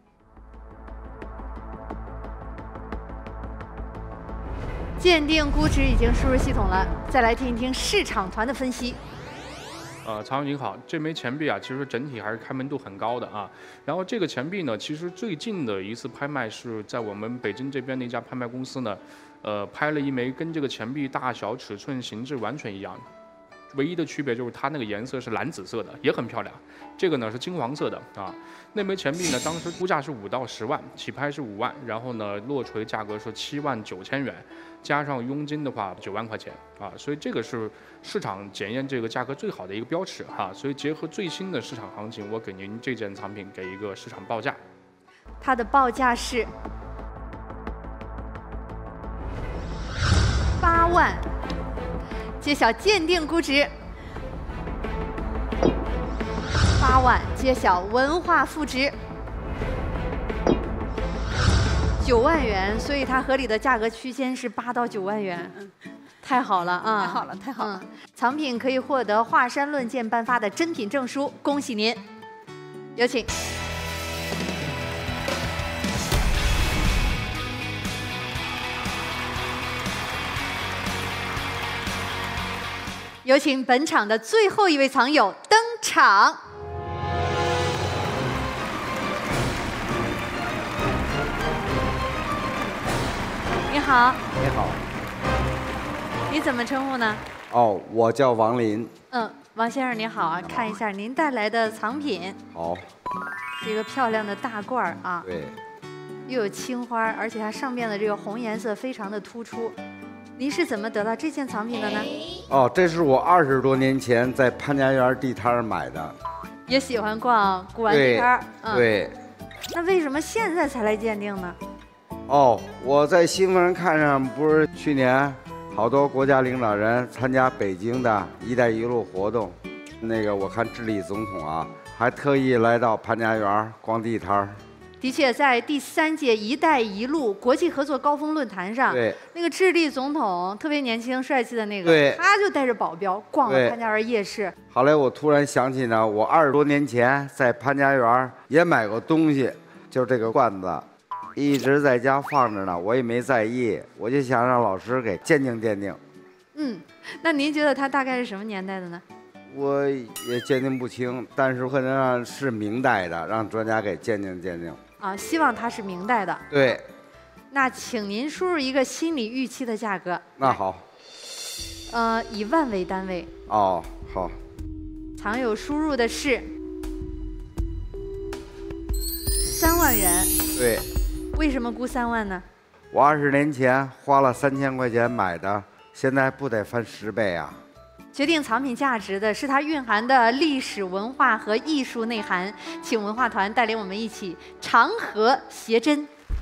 鉴定估值已经输入系统了，再来听一听市场团的分析。 呃，常委您好，这枚钱币啊，其实整体还是开门度很高的啊。然后这个钱币呢，其实最近的一次拍卖是在我们北京这边的一家拍卖公司呢，呃，拍了一枚跟这个钱币大小、尺寸、形制完全一样。唯一的区别就是它那个颜色是蓝紫色的，也很漂亮。这个呢是金黄色的啊。那枚钱币呢，当时估价是五到十万，起拍是五万，然后呢落锤价格是七万九千元，加上佣金的话九万块钱啊。所以这个是市场检验这个价格最好的一个标尺哈。所以结合最新的市场行情，我给您这件藏品给一个市场报价。 它的报价是八万。揭晓鉴定估值，八万。揭晓文化负值，九万元。所以它合理的价格区间是八到九万元。太好了啊！ 太好了，太好了。 嗯，藏品可以获得华山论剑颁发的真品证书，恭喜您！有请。有请本场的最后一位藏友登场。你好。 你好。 你怎么称呼呢？ 哦，我叫王林。 嗯，王先生您好啊，看一下您带来的藏品。 好。 这个漂亮的大罐儿啊。 对。 又有青花，而且它上面的这个红颜色非常的突出。您是怎么得到这件藏品的呢？ 哦，这是我二十多年前在潘家园地摊买的。 也喜欢逛古玩地摊。 嗯。对。 那为什么现在才来鉴定呢？ 哦，我在新闻看上，不是去年好多国家领导人参加北京的一带一路活动，那个我看智利总统啊，还特意来到潘家园逛地摊， 的确，在第三届“一带一路”国际合作高峰论坛上， 对， 那个智利总统特别年轻帅气的那个， 对， 他就带着保镖逛了潘家园夜市。 后来我突然想起呢，我二十多年前在潘家园也买过东西，就这个罐子，一直在家放着呢，我也没在意，我就想让老师给鉴定鉴定。 嗯，那您觉得它大概是什么年代的呢？ 我也鉴定不清，但是可能让是明代的，让专家给鉴定鉴定。 啊，希望它是明代的。 对。 那请您输入一个心理预期的价格。 那好。 呃，以万为单位。 哦，好。 藏友输入的是三万元。 对。 为什么估三万呢？ 我二十年前花了三千块钱买的，现在不得翻十倍啊！ 决定藏品价值的是它蕴含的历史文化和艺术内涵。请文化团带领我们一起长河谐真。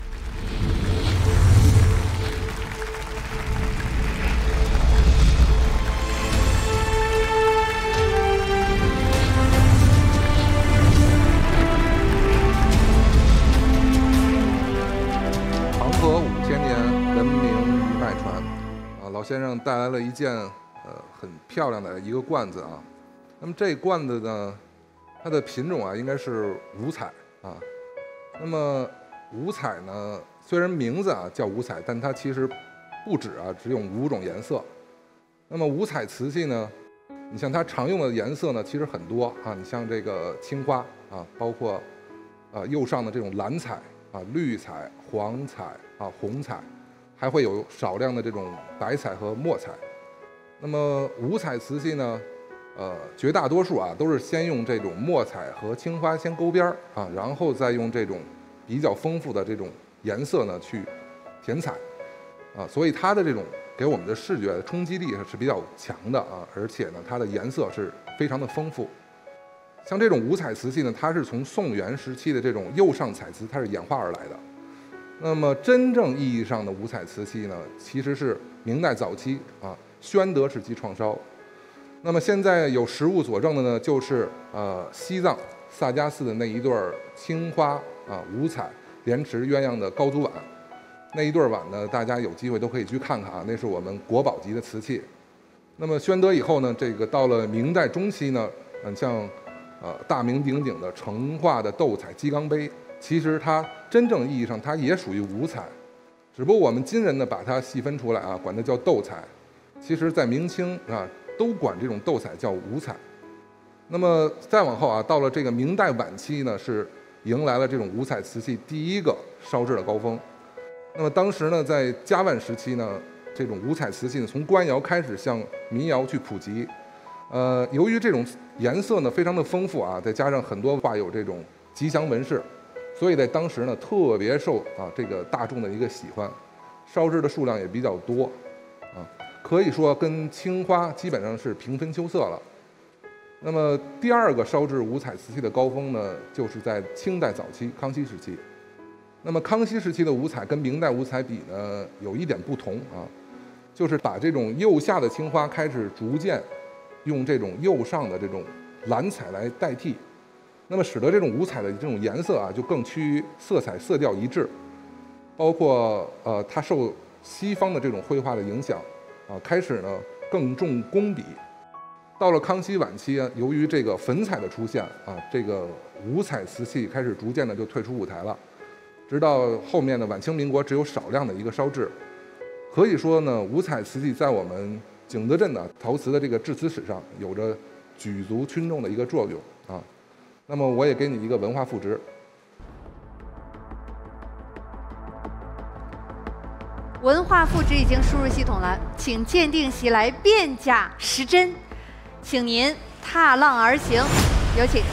长河五千年，文明一脉传。啊，老先生带来了一件呃很漂亮的一个罐子啊。那么这罐子呢，它的品种啊应该是五彩啊。那么五彩呢，虽然名字啊叫五彩，但它其实不止啊，只用五种颜色。那么五彩瓷器呢，你像它常用的颜色呢，其实很多啊。你像这个青花啊，包括啊右上的这种蓝彩啊、绿彩、黄彩啊、红彩，还会有少量的这种白彩和墨彩。那么五彩瓷器呢，呃，绝大多数啊都是先用这种墨彩和青花先勾边儿啊，然后再用这种比较丰富的这种颜色呢去填彩啊，所以它的这种给我们的视觉冲击力是比较强的啊，而且呢它的颜色是非常的丰富。像这种五彩瓷器呢，它是从宋元时期的这种釉上彩瓷它是演化而来的。那么真正意义上的五彩瓷器呢，其实是明代早期啊宣德时期创烧。那么现在有实物佐证的呢，就是呃西藏萨迦寺的那一对青花啊五彩莲池鸳鸯的高足碗，那一对碗呢，大家有机会都可以去看看啊，那是我们国宝级的瓷器。那么宣德以后呢，这个到了明代中期呢，嗯像呃大名鼎鼎的成化的斗彩鸡缸杯，其实它真正意义上它也属于五彩，只不过我们今人呢把它细分出来啊，管它叫斗彩。其实，在明清啊，都管这种斗彩叫五彩。那么再往后啊，到了这个明代晚期呢，是迎来了这种五彩瓷器第一个烧制的高峰。那么当时呢，在嘉万时期呢，这种五彩瓷器呢，从官窑开始向民窑去普及。呃，由于这种颜色呢非常的丰富啊，再加上很多挂有这种吉祥纹饰，所以在当时呢特别受啊这个大众的一个喜欢，烧制的数量也比较多啊，可以说跟青花基本上是平分秋色了。那么第二个烧制五彩瓷器的高峰呢，就是在清代早期康熙时期。那么康熙时期的五彩跟明代五彩比呢，有一点不同啊，就是把这种釉下的青花开始逐渐用这种釉上的这种蓝彩来代替，那么使得这种五彩的这种颜色啊，就更趋于色彩色调一致，包括呃，它受西方的这种绘画的影响啊，开始呢更重工笔。到了康熙晚期啊，由于这个粉彩的出现啊，这个五彩瓷器开始逐渐的就退出舞台了，直到后面的晚清民国只有少量的一个烧制。可以说呢，五彩瓷器在我们景德镇的陶瓷的这个制瓷史上有着举足轻重的一个作用啊。那么我也给你一个文化赋值。 文化赋值已经输入系统了，请鉴定席来辨假识真，请您踏浪而行，有请。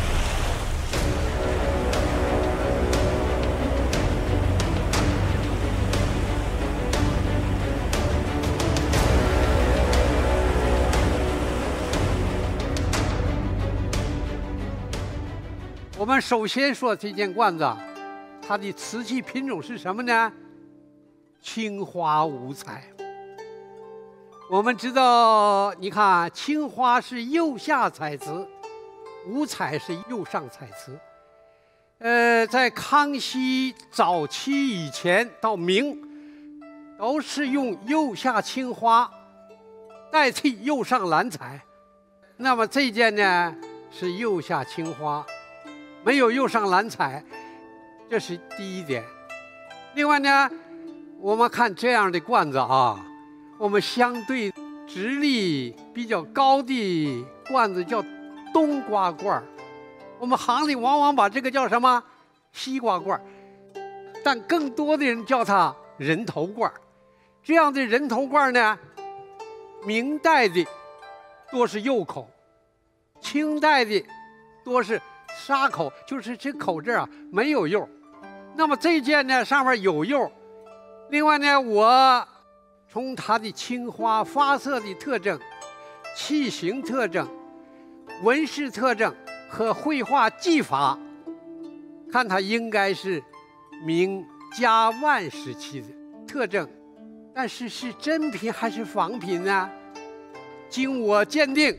我们首先说这件罐子，它的瓷器品种是什么呢？青花五彩。我们知道，你看，青花是釉下彩瓷，五彩是釉上彩瓷。 呃，在康熙早期以前到明，都是用釉下青花代替釉上蓝彩。那么这件呢是釉下青花，没有釉上蓝彩，这是第一点。另外呢，我们看这样的罐子啊，我们相对直立比较高的罐子叫冬瓜罐儿。我们行里往往把这个叫什么西瓜罐儿，但更多的人叫它人头罐儿。这样的人头罐儿呢，明代的多是釉口，清代的多是砂口，就是这口这儿啊没有釉。那么这件呢上面有釉。另外呢，我从它的青花发色的特征、器型特征、纹饰特征和绘画技法，看它应该是明嘉万时期的特征。但是是真品还是仿品呢？经我鉴定，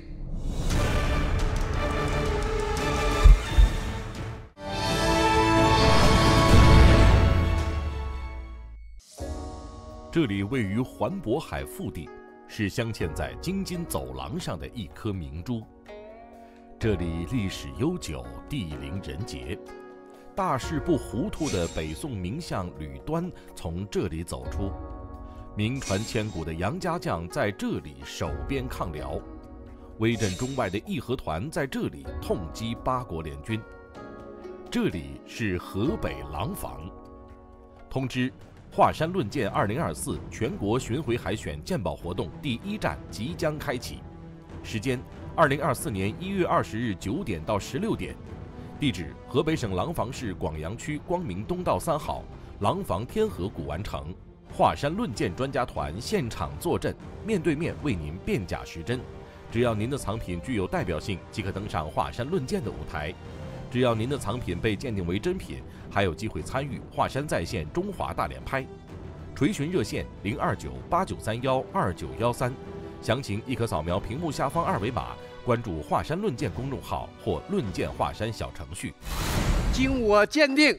这里位于环渤海腹地，是镶嵌在京津走廊上的一颗明珠。这里历史悠久，地灵人杰。大事不糊涂的北宋名相吕端从这里走出，名传千古的杨家将在这里守边抗辽，威震中外的义和团在这里痛击八国联军。这里是河北廊坊。通知：华山论剑二零二四全国巡回海选鉴宝活动第一站即将开启，时间：二零二四年一月二十日九点到十六点，地址：河北省廊坊市广阳区光明东道三号廊坊天河古玩城。华山论剑专家团现场坐镇，面对面为您辨假识真。只要您的藏品具有代表性，即可登上华山论剑的舞台。只要您的藏品被鉴定为真品，还有机会参与华山在线中华大连拍。垂询热线零二九八九三幺二九幺三，详情亦可扫描屏幕下方二维码，关注华山论剑公众号或论剑华山小程序。 经我鉴定，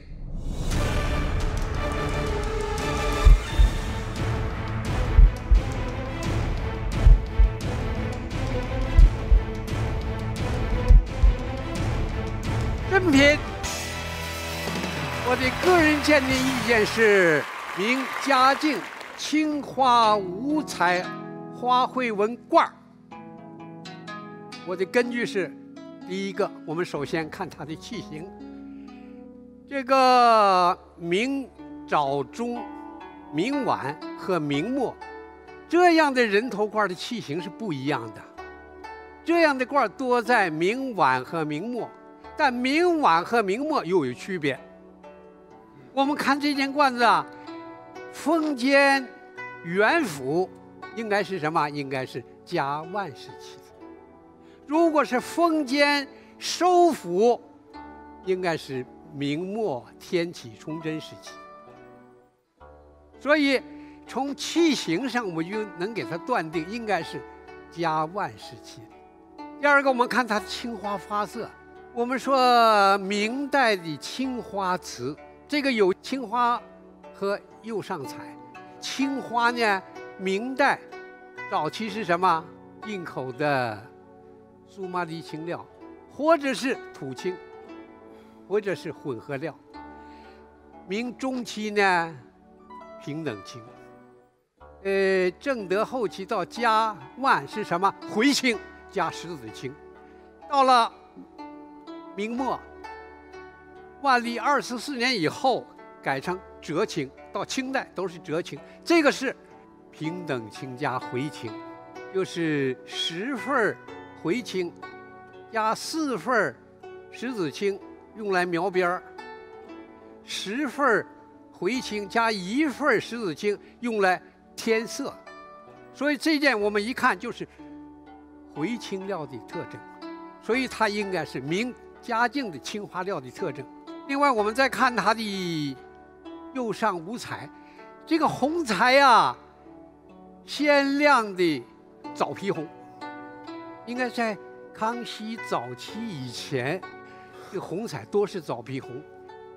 真品。我的个人鉴定意见是明嘉靖青花五彩花卉纹罐儿。我的根据是：第一个，我们首先看它的器型。这个明早中、明晚和明末这样的人头罐的器型是不一样的。这样的罐多在明晚和明末，但明晚和明末又有区别。我们看这件罐子啊，封间元府应该是什么？应该是嘉万时期的。如果是封间收府，应该是明末天启崇祯时期。所以从器型上，我们就能给它断定应该是嘉万时期的。第二个，我们看它的青花发色。我们说明代的青花瓷，这个有青花和釉上彩。青花呢，明代早期是什么？进口的苏麻离青料，或者是土青，或者是混合料。明中期呢，平等青。呃，正德后期到嘉万是什么？回青加石子青。到了明末，万历二十四年以后改成折青，到清代都是折青。这个是平等青加回青，就是十份回青加四份石子青用来描边儿，十份回青加一份石子青用来添色。所以这件我们一看就是回青料的特征，所以它应该是明嘉靖的青花料的特征。另外，我们再看它的釉上五彩，这个红彩呀、啊，鲜亮的枣皮红，应该在康熙早期以前，这个红彩多是枣皮红。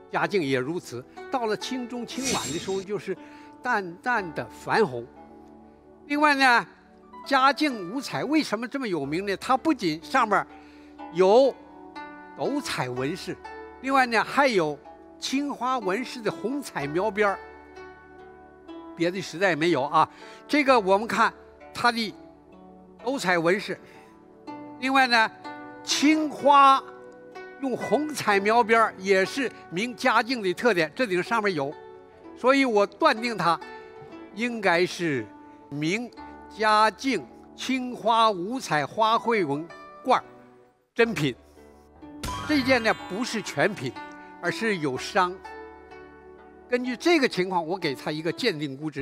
嘉靖也如此。到了清中清晚的时候，就是淡淡的矾红。另外呢，嘉靖五彩为什么这么有名呢？它不仅上面有斗彩纹饰，另外呢还有青花纹饰的红彩描边儿，别的实在没有啊。这个我们看它的斗彩纹饰，另外呢青花用红彩描边儿也是明嘉靖的特点，这顶上面有，所以我断定它应该是明嘉靖青花五彩花卉纹罐真品。这件呢不是全品，而是有伤。根据这个情况，我给它一个鉴定估值。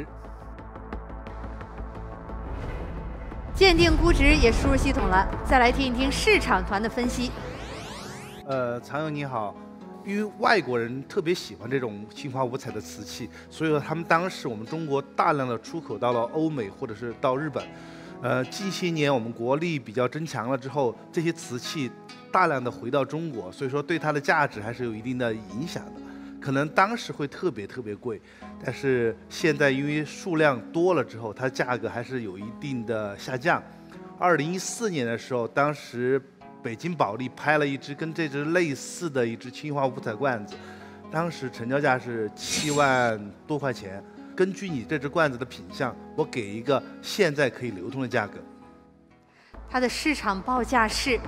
鉴定估值也输入系统了，再来听一听市场团的分析。 呃，常友你好，因为外国人特别喜欢这种青花五彩的瓷器，所以说他们当时我们中国大量的出口到了欧美或者是到日本。呃，近些年我们国力比较增强了之后，这些瓷器大量的回到中国，所以说对它的价值还是有一定的影响的。可能当时会特别特别贵，但是现在因为数量多了之后，它价格还是有一定的下降。二零一四年的时候，当时北京保利拍了一只跟这只类似的一只青花五彩罐子，当时成交价是七万多块钱。根据你这只罐子的品相，我给一个现在可以流通的价格。 它的市场报价是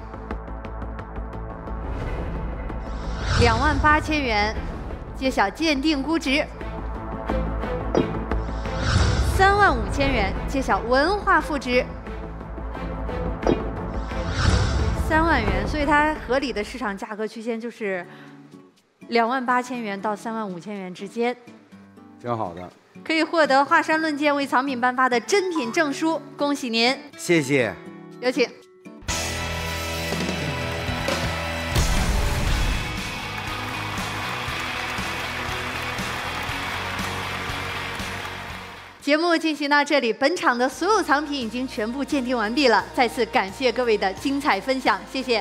两万八千元，揭晓鉴定估值。三万五千元，揭晓文化负值。三万元，所以它合理的市场价格区间就是两万八千元到三万五千元之间。 挺好的。 可以获得华山论剑为藏品颁发的珍品证书，恭喜您！ 谢谢。 有请。节目进行到这里，本场的所有藏品已经全部鉴定完毕了。再次感谢各位的精彩分享，谢谢。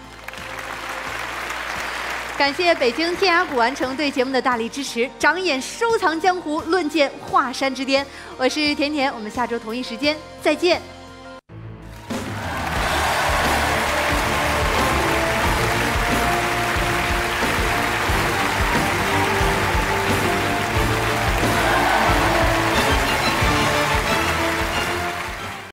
感谢北京天涯古玩城对节目的大力支持，长眼收藏江湖，论剑华山之巅。我是甜甜，我们下周同一时间再见。